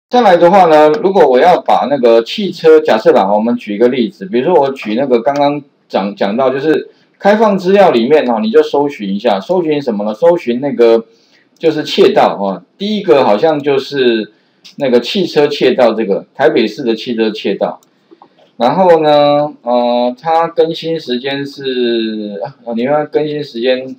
再来的话呢，如果我要把那个汽车，假设啦，我们举一个例子，比如说我举那个刚刚讲到，就是开放资料里面哈，你就搜寻一下，搜寻什么呢？搜寻那个就是窃盗哈，第一个好像就是那个汽车窃盗，这个台北市的汽车窃盗。然后呢，它更新时间是你看更新时间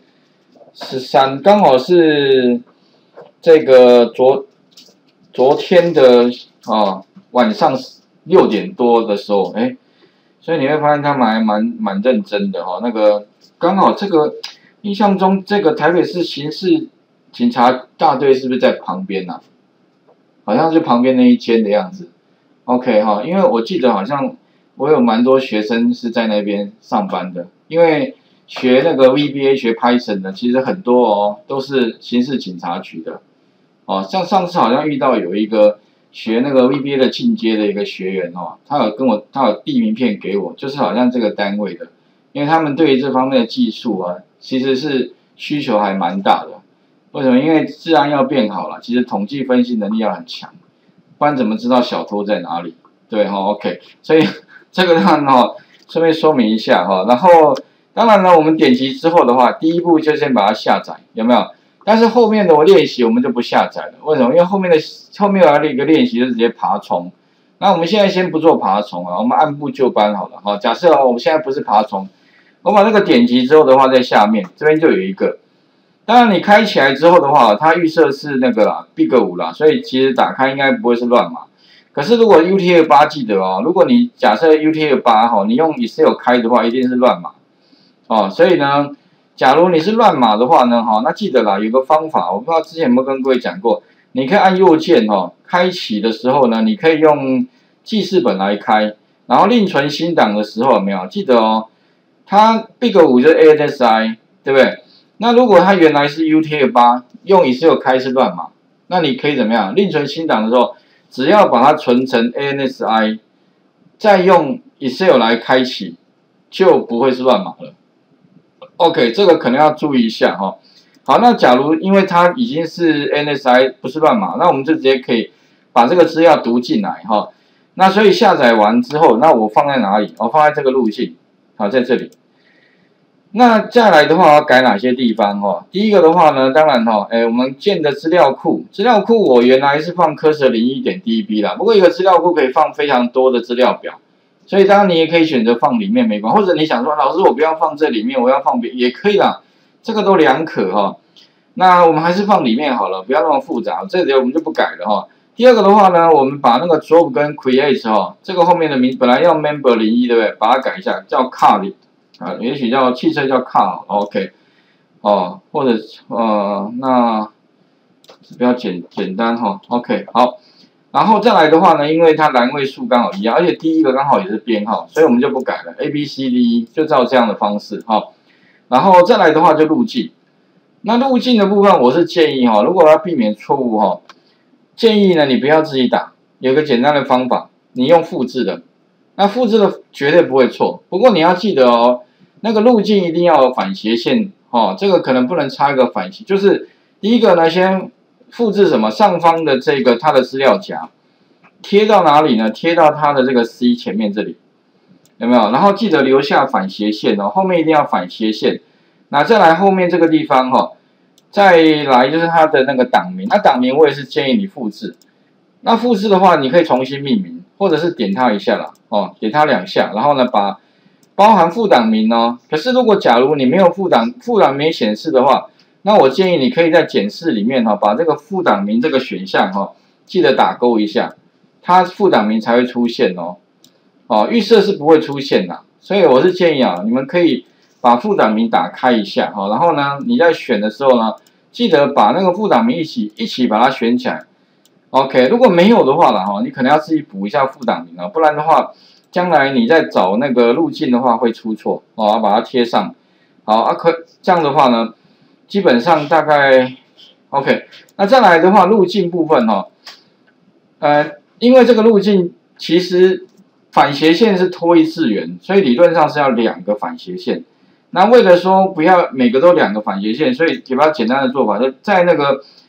13，刚好是这个昨天的晚上6点多的时候，哎，所以你会发现他们还蛮认真的哈。那个刚好这个印象中，这个台北市刑事警察大队是不是在旁边呐？好像是旁边那一间的样子。OK 哈，因为我记得好像我有蛮多学生是在那边上班的，因为学那个 VBA 学 Python 的，其实很多都是刑事警察局的。像上次好像遇到有一个学那个 VBA 的进阶的一个学员他有递名片给我，就是好像这个单位的，因为他们对于这方面的技术其实是需求还蛮大的。为什么？因为治安要变好了，其实统计分析能力要很强，不然怎么知道小偷在哪里？对，OK， 所以这个顺便说明一下然后当然呢，我们点击之后的话，第一步就先把它下载，有没有？但是后面的练习我们就不下载了，为什么？因为后面有一个练习就直接爬虫。那我们现在先不做爬虫我们按部就班好了假设我们现在不是爬虫，我把那个点击之后的话，在下面这边就有一个。当然你开起来之后的话，它预设是那个啦 ，Big5啦，所以其实打开应该不会是乱码。可是如果 UTF-8记得如果你假设 UTF-8你用 Excel 开的话，一定是乱码所以呢。假如你是乱码的话呢，那记得啦，有个方法，我不知道之前有没有跟各位讲过，你可以按右键开启的时候呢，你可以用记事本来开，然后另存新档的时候有没有？记得它 Big5 就是 ANSI， 对不对？那如果它原来是 UTF-8，用 Excel 开是乱码，那你可以怎么样？另存新档的时候，只要把它存成 ANSI， 再用 Excel 来开启，就不会是乱码了。OK， 这个可能要注意一下好，那假如因为它已经是 NSI 不是乱码，那我们就直接可以把这个资料读进来那所以下载完之后，那我放在哪里？我放在这个路径，好，在这里。那再来的话，我要改哪些地方第一个的话呢，当然我们建的资料库我原来是放Cursor01.db 啦，不过一个资料库可以放非常多的资料表。所以当然你也可以选择放里面没关系，或者你想说老师我不要放这里面，我要放别也可以啦，这个都两可那我们还是放里面好了，不要那么复杂，这里我们就不改了第二个的话呢，我们把那个 drop 跟 create 这个后面的名本来要 member01对不对？把它改一下叫 car 也许叫汽车叫 car OK 或者那比较简单OK 好。然后再来的话呢，因为它栏位数刚好一样，而且第一个刚好也是编号，所以我们就不改了 ，ABCD 就照这样的方式然后再来的话就路径，那路径的部分我是建议如果要避免错误建议呢你不要自己打，有个简单的方法，你用复制的，那复制的绝对不会错，不过你要记得那个路径一定要有反斜线这个可能不能插一个反斜，就是第一个呢先。复制什么？上方的这个它的资料夹，贴到哪里呢？贴到它的这个 C 前面这里，有没有？然后记得留下反斜线后面一定要反斜线。那再来后面这个地方再来就是它的那个档名。那档名我也是建议你复制。那复制的话，你可以重新命名，或者是点它一下啦点它2下，然后呢把包含副档名可是如果假如你没有副档没显示的话。那我建议你可以在检视里面把这个副档名这个选项记得打勾一下，它副档名才会出现预设是不会出现的，所以我是建议你们可以把副档名打开一下然后呢你在选的时候呢，记得把那个副档名一起把它选起来 ，OK， 如果没有的话你可能要自己补一下副档名不然的话，将来你在找那个路径的话会出错要把它贴上，好这样的话呢。基本上大概 OK， 那再来的话，路径部分因为这个路径其实反斜线是脱一次元，所以理论上是要2个反斜线。那为了说不要每个都2个反斜线，所以比较简单的做法，就在那个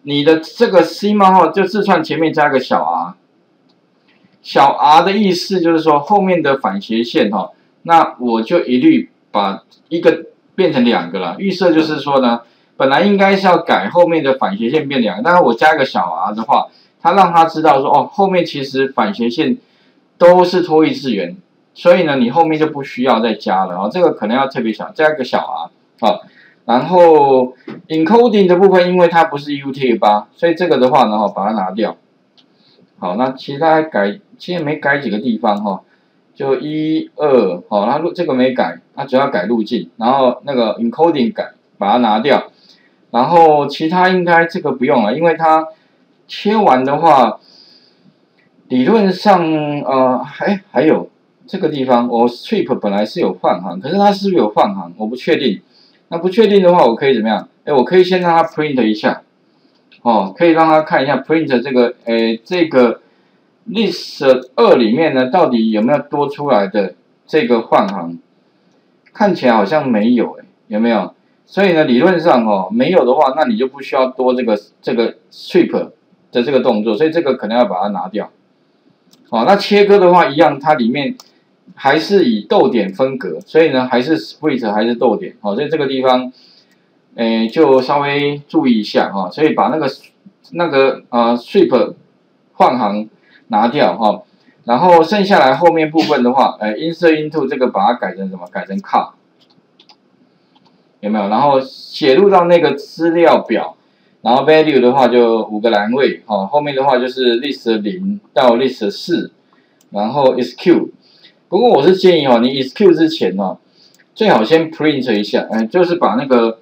你的这个 C 冒号就字串前面加个小 r， 小 r 的意思就是说后面的反斜线哈，那我就一律把一个变成2个了。预设就是说呢，本来应该是要改后面的反斜线变2个，但是我加一个小 r 的话，它让它知道说哦，后面其实反斜线都是脱异次元，所以呢，你后面就不需要再加了啊。这个可能要特别小，加一个小 r 啊。然后 encoding 的部分，因为它不是 UTF-8，所以这个的话呢，把它拿掉。好，那其他其实没改几个地方哈，就1、2，好，它这个没改，它主要改路径，然后那个 encoding 改，把它拿掉。然后其他应该这个不用了，因为它切完的话，理论上还有这个地方，我 strip 本来是有换行，可是它是不是有换行，我不确定。那不确定的话，我可以怎么样？我可以先让它 print 一下，可以让它看一下 print 这个 list 2里面呢，到底有没有多出来的这个换行？看起来好像没有，有没有？所以呢，理论上没有的话，那你就不需要多这个 strip 的这个动作，所以这个可能要把它拿掉。那切割的话一样，它里面还是以逗点分隔，所以呢还是 split 还是逗点，所以这个地方，就稍微注意一下所以把那个strip 换行拿掉然后剩下来后面部分的话，insert into 这个把它改成什么？改成 car， 有没有？然后写入到那个资料表。然后 value 的话就5个栏位，后面的话就是 list 0到 list 4，然后 execute。不过我是建议你 execute 之前最好先 print 一下，就是把那个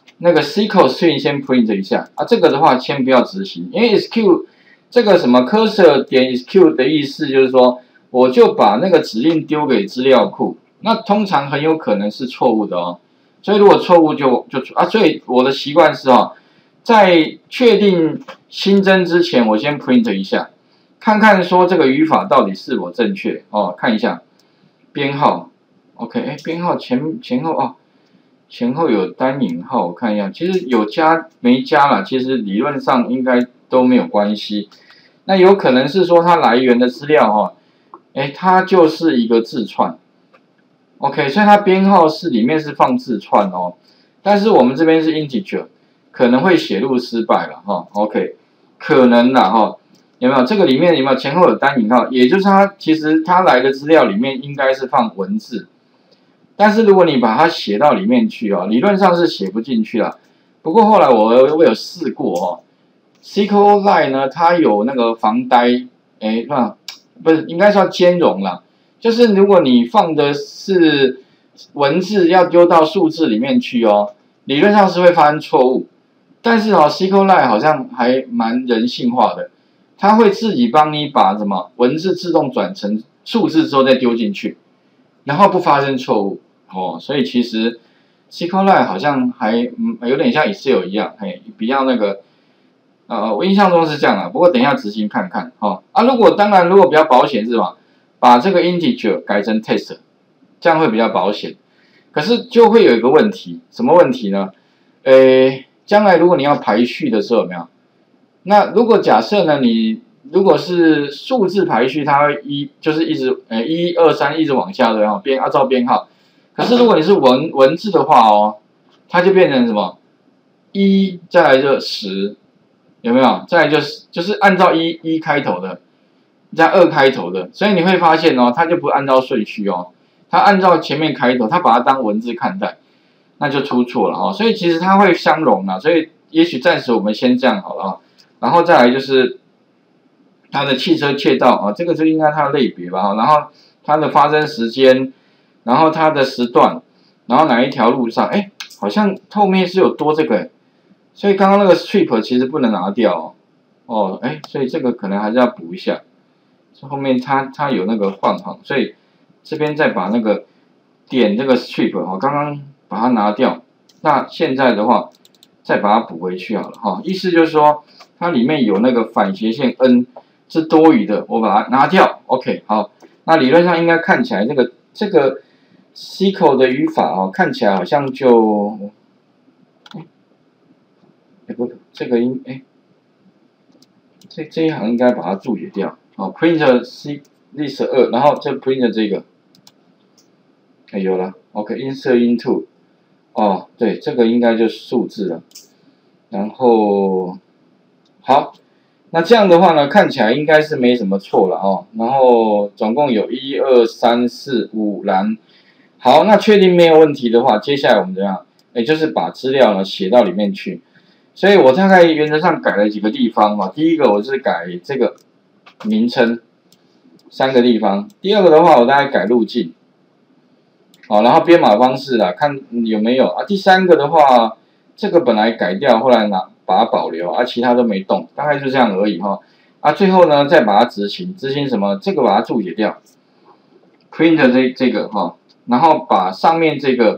SQL string 先 print 一下啊。这个的话先不要执行，因为 execute 这个什么 cursor 点 execute 的意思就是说，我就把那个指令丢给资料库，那通常很有可能是错误的所以如果错误所以我的习惯是在确定新增之前，我先 print 一下，看看说这个语法到底是否正确看一下编号 ，OK， 编号前后有单引号，我看一下，其实有加没加啦，其实理论上应该都没有关系。那有可能是说它来源的资料它就是一个字串 ，OK， 所以它编号里面是放字串但是我们这边是 integer。可能会写入失败了，OK， 可能啦有没有？这个里面有没有前后有单引号？也就是其实它来的资料里面应该是放文字，但是如果你把它写到里面去理论上是写不进去了。不过后来我有试过SQLite 呢，它有那个防呆，不是应该说兼容啦，就是如果你放的是文字要丢到数字里面去理论上是会发生错误。但是SQLite 好像还蛮人性化的，它会自己帮你把什么文字自动转成数字之后再丢进去，然后不发生错误所以其实 SQLite 好像还有点像 Excel 一样，比较那个我印象中是这样不过等一下执行看看如果比较保险是吧？把这个 integer 改成 text， 这样会比较保险。可是就会有一个问题，什么问题呢？将来如果你要排序的时候有没有？那如果假设呢，你如果是数字排序，它会就是一直1、2、3一直往下的按照编号。可是如果你是文字的话它就变成什么？1再来就10，有没有？再来就是按照1开头的，加2开头的，所以你会发现它就不按照顺序它按照前面开头，它把它当文字看待。那就出错了所以其实它会相容所以也许暂时我们先这样好了然后再来就是它的汽车窃盗这个就应该它的类别吧然后它的发生时间，然后它的时段，然后哪一条路上，好像后面是有多这个所以刚刚那个 strip 其实不能拿掉所以这个可能还是要补一下，后面它有那个换行，所以这边再把那个点这个 strip 刚刚把它拿掉，那现在的话再把它补回去好了意思就是说它里面有那个反斜线 n 是多余的，我把它拿掉 ，OK 好，那理论上应该看起来这个 SQL 的语法看起来好像就不这个这一行应该把它注解掉。好 ，printer C list 2，然后这 printer 这个，哎有了 ，OK，insert into， 哦，对，这个应该就是数字了。然后好，那这样的话呢，看起来应该是没什么错了哦。然后总共有1、2、3、4、5栏。好，那确定没有问题的话，接下来我们怎样？也就是把资料呢写到里面去。所以我大概原则上改了几个地方嘛。第一个我是改这个名称3个地方。第二个的话，我大概改路径。好，然后编码方式啦，看有没有啊。第三个的话，这个本来改掉，后来把它保留啊，其他都没动，大概就这样而已哈。啊，最后呢再把它执行什么？这个把它注解掉 ，print 这个哈，然后把上面这个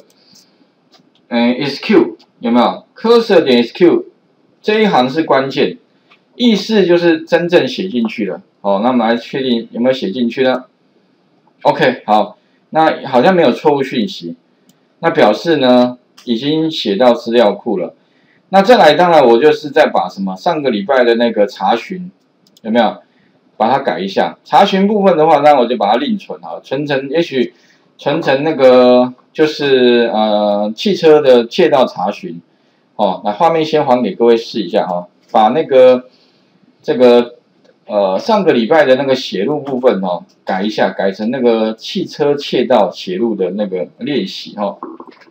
SQ 有没有 cursor 点 SQ 这一行是关键，意思就是真正写进去了。哦，那我们来确定有没有写进去呢 ？OK， 好。那好像没有错误讯息，那表示呢已经写到资料库了。那再来，当然我就是再把什么上个礼拜的那个查询有没有把它改一下。查询部分的话，那我就把它另存好，存成也许存成那个就是汽车的窃盗查询。哦，那画面先还给各位试一下哈，把那个这个。上个礼拜的那个写入部分哦，改一下，改成那个汽车窃盗写入的那个练习哈。